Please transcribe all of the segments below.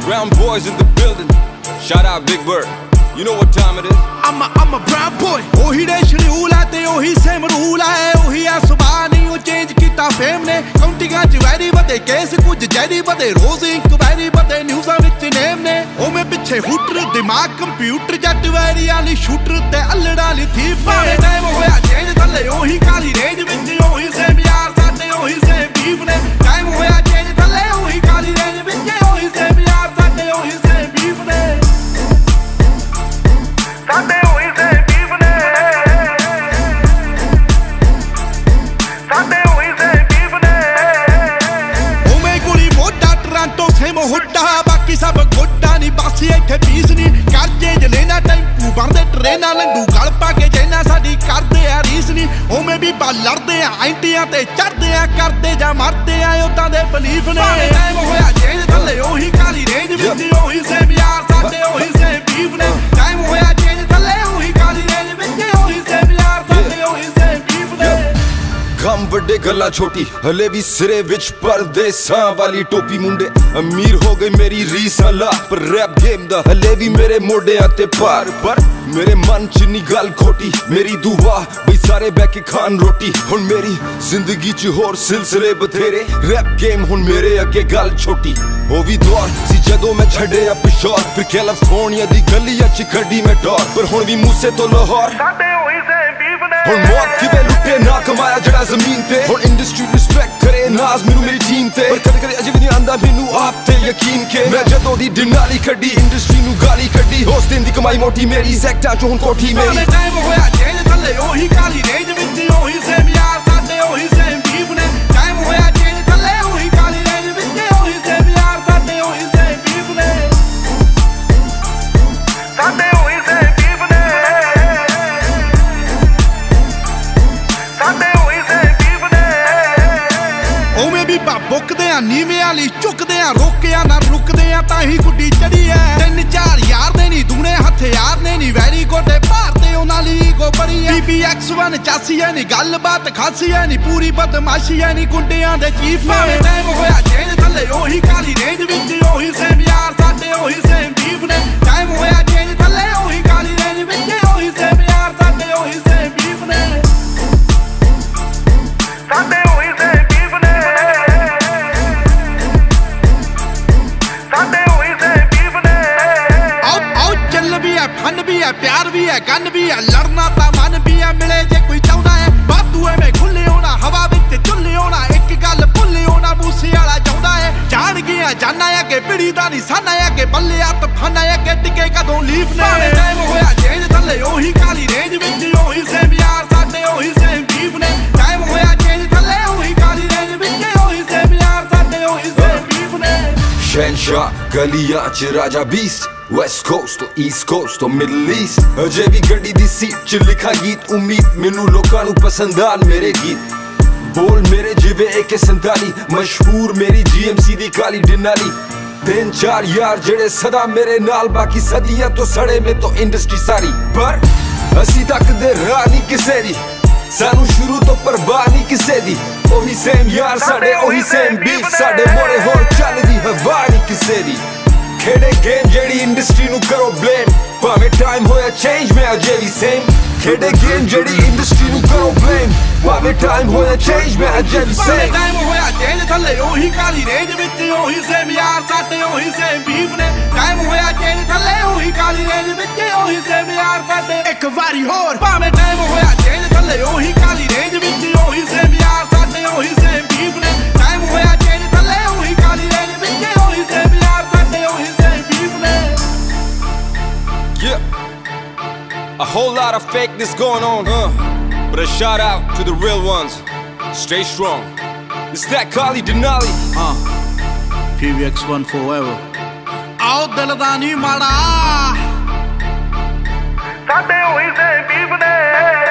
Brown boys in the building. Shout out Big Bird. You know what time it is? I'm a brown boy. Ohi de schedule hai te ohi same rule hai. Ohi a subah nahi wo change kita fame ne. Countinga ch very bade case kuch jari bade rose inquiry bade news vich name ne. O me piche hooter dimag computer jat very ali shooter te allada li thief ne. Time hoya change thalle ohi kali range vich ohi same yaar sade ohi same beef ne. Time hoya change thalle ohi kali range vich ohi same yaar sade ohi same beef ne. Sade ohi same beef ne. Sade ohi same beef ne. O me guli moda Toronto same hudda baki sab godda ni basi ਇੱਥੇ peace ਨਹੀਂ ਕਰਜੇ ਜ ਲੈਣਾ tempo ਭਰਦੇ ਟ੍ਰੇਨਾਂ ਲੰਡੂ ਗਲ ਪਾ ਕੇ ਜੈਨਾ ਸਾਡੀ ਕਰਦੇ ਆ ਰੀਸ ਨਹੀਂ ਉਵੇਂ ਵੀ ਬਾ ਲੜਦੇ ਆ ਐਂਟੀਆਂ ਤੇ ਚੜਦੇ ਆ ਕਰਦੇ ਜਾਂ ਮਰਦੇ ਆ ਉਦਾਂ ਦੇ ਬਲੀਫ ਨੇ ਟਾਈਮ ਹੋਇਆ ਚੇਂਜ ਥੱਲੇ ਉਹੀ ਕਾਲੀ ਰੇਂਜ ਵਿੱਚ ਉਹੀ ਸੇਮ ਯਾਰ ਸਾਡੇ ਉਹੀ ਸੇਮ ਬੀਫ ਨੇ ਟਾਈਮ ਹੋਇਆ ਚੇਂਜ ਥੱਲੇ ਉਹੀ ਕਾਲੀ ਰੇਂਜ ਵਿੱਚ ਉਹੀ ਸੇਮ ਯਾਰ ਸਾਡੇ ਉਹੀ ਸੇਮ ਬੀਫ ਨੇ गम बड़े गला छोटी हले भी सिरे विच परदेसां वाली टोपी मुंडे अमीर हो गई मेरी रीसां ला पर रैप गेम दा हले भी मेरे मोढियां ते पार पर मेरे मन च नी गल खोटी मेरी दुआ बई सारे बैठ के खान रोटी हुण मेरी जिंदगी च होर सिलसिले बथेरे रैप गेम हुण मेरे अगे गल छोटी ओ भी दौर सी जदों मैं छड्डिया पिछोर फिर कैलिफोर्निया दी गलियां च खड्डी मैं डोर पर हुण भी मूसे तो लाहौर ਸਾਡੇ ਉਹੀ ਸੇਮ ਬੀਫ ਨੇ हुण मौत किवें लुटे ना कमाया जड़ा ज़मीन ते हुण इंडस्ट्री रिस्पेक्ट करे नाज मैनू मेरी टीम ते पर कदे कदे अजे भी नहीं आंदा मैनू आप ते यकीन के मैं जदों दी डिनाली कड्डी इंडस्ट्री नू गाली कड्डी होस दिन दी कमाई मोटी मेरी सैक्टा चों हुण कोठी मेरी टाइम होया चेंज थल्ले ओही काली रेंज विच ओही सेम यार साडे ओही सेम बीफ ने टाइम होया चेंज थल्ले ओही काली रेंज विच ओही सेम यार साडे ओही सेम बीफ ने साडे ओही सेम बीफ ने साडे ओही सेम बीफ ने ओवें भी बुकदे आ नीवें वाली चुकदे आ रोकिया ना रुकदे आ तां ही गुड्डी चढ़ी है 3-4 यार दे नी दूने हथियार ने नी वैरी गोडे भारते उन्हां ली गो बड़ी है BBX1 चासी है नी गलबात खासी है नी पूरी बदमाशी है नी गुंडियां दे चीफ ने टाइम होया चेंज थल्ले ओही काली रेंज विच ओही सेम यार साडे ओही सेम बीफ ने टाइम होया चेंज थल्ले ओही काली रेंज विच ओही सेम यार साडे ओही सेम बीफ ने साडे ओही सेम बीफ ने साडे ओही सेम बीफ ने आओ चल भी है फन भी है प्यार भी है गन भी है लड़ना ता मन भी है मिले जे कोई चाहता है बातू में खुले होना हवा विच चुल्ले होना एक गल भुल्ले होना मूसे वाला चाहता है जान गया जाना है कि पिड़ी दा निशाना है कि बल्ले आ तफाना है कि टिके कदों लीफ ने टाइम होया चेंज थल्ले ओही काली रेंज विच ओही सेम यार साडे ओही सेम बीफ ने टाइम होया चेंज थल्ले ओही काली रेंज विच ओही सेम यार साडे ओही सेम बीफ ने शहनशाह गलियां च राजा beast West Coast or East Coast or Middle East अजे भी गड्डी दी सीट च लिखा गीत उम्मीद मैनू लोकां नू पसंद आन मेरे गीत बोल मेरे जिवे AK-47 मशहूर मेरी GMC दी काली डिनाली 3-4 यार जेड़े सदा मेरे नाल बाकी सदियां तो सड़े में तो इंडस्ट्री सारी पर असी तक दे राह नहीं किसे दी सानू शुरू तो परवाह नहीं किसे दी ओही सेम यार साडे ओही सेम बीफ साडे मोड़े होर चलदी हवा नहीं किसे दी खेड़े गेम जेड़ी इंडस्ट्री नू करो ब्लेम भावें टाइम होया चेंज में अजे भी सेम खेड़े गेम जेड़ी इंडस्ट्री नू करो ब्लेम भावें टाइम होया चेंज में अजे भी सेम टाइम होया चेंज थल्ले ओही काली रेंज विच ओही सेम यार साडे ओही सेम बीफ ने टाइम होया चेंज थल्ले ओही काली रेंज विच ओही सेम यार साडे एक वारी होर भावें टाइम होया चेंज थल्ले ओही काली रेंज विच ओही सेम यार साडे ओही सेम बीफ ने टाइम होया चेंज थल्ले ओही काली रेंज विच ओही सेम यार साडे ओही सेम बीफ ने Yeah, a whole lot of fakeness going on, but a shout out to the real ones. Stay strong. It's that Kali Denali. PVX1 forever. आओ दिलदानी माड़ा साडे ओही सेम बीफ ने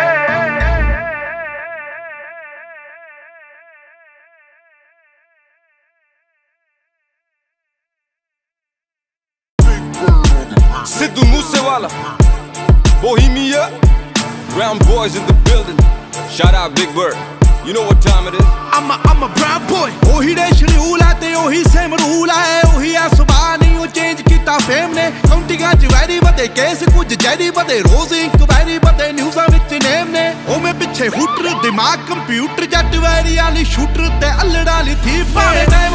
Sidhu Moosewala, Bohemia, brown boys in the building. Shout out Big Bird. You know what time it is? I'm a brown boy. ओही दे schedule है ते ओही same rule है ओही आ सुबह नहीं वो change ਫੇਮ ਨੇ ਕਾਉਂਟੀਆਂ ਚ ਵੈਰੀ ਵਧੇ ਕੇਸ ਕੁਝ ਜੈਰੀ ਵਧੇ ਰੋਜ਼ ਇਨਕੁਆਇਰੀ ਵਧੇ ਨਿਊਜ਼ਾਂ ਵਿੱਚ ਨੇਮ ਨੇ ਉਵੇਂ ਪਿੱਛੇ ਹੂਟਰ ਦਿਮਾਗ ਕੰਪਿਊਟਰ ਜੱਟ ਵੈਰੀਆਂ ਲਈ ਸ਼ੂਟਰ ਤੇ ਅਲੜਾਂ ਲਈ ਥੀਫ ਨੇ